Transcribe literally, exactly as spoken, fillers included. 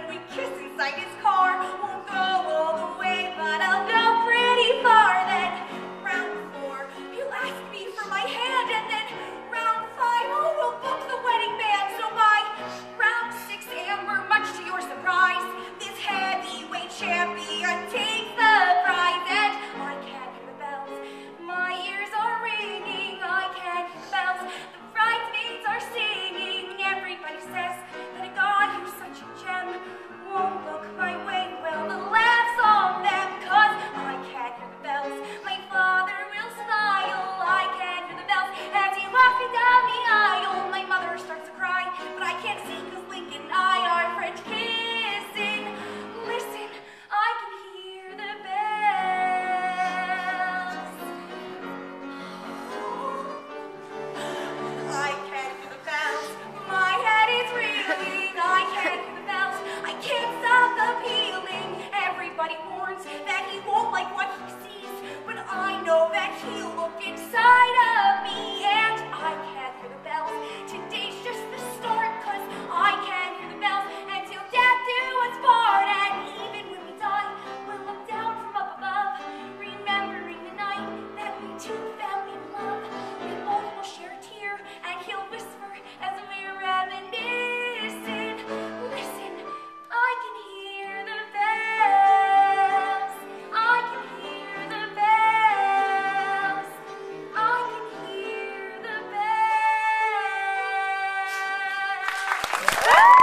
and we kiss inside his car. Won't go all the way, but I'll go pretty far. Then round four, he'll ask me for my hand, and then round five, oh, we'll book the wedding band. So by round six, Amber, much to your surprise, this heavyweight champion takes the prize. And I can't hear the bells, my ears are ringing. I can't hear the bells, the bridesmaids are singing. Everybody says that a guy who's such a gem won't look my way. Well, the laughs on them, cause I can't hear the bells. My father will smile. I can't hear the bells as he walks me down the aisle. My mother starts to cry, but I can't see cause Lincoln and I are French kissing. Listen, I can hear the bells. I can't hear the bells, my head is reeling. I can't hear the bells, I can't stop the pealing. Everybody warns that he won't like what he sees, but I know that he'll look inside of me. And I can't hear the bells, today's just the start, cause I can't hear the bells until death do us part. And even when we die, we'll look down from up above, remembering the night that we two fell in love. We both will share a tear, and he'll whisper as we're reminiscing. Listen, I can hear the bells. I can hear the bells. I can hear the bells.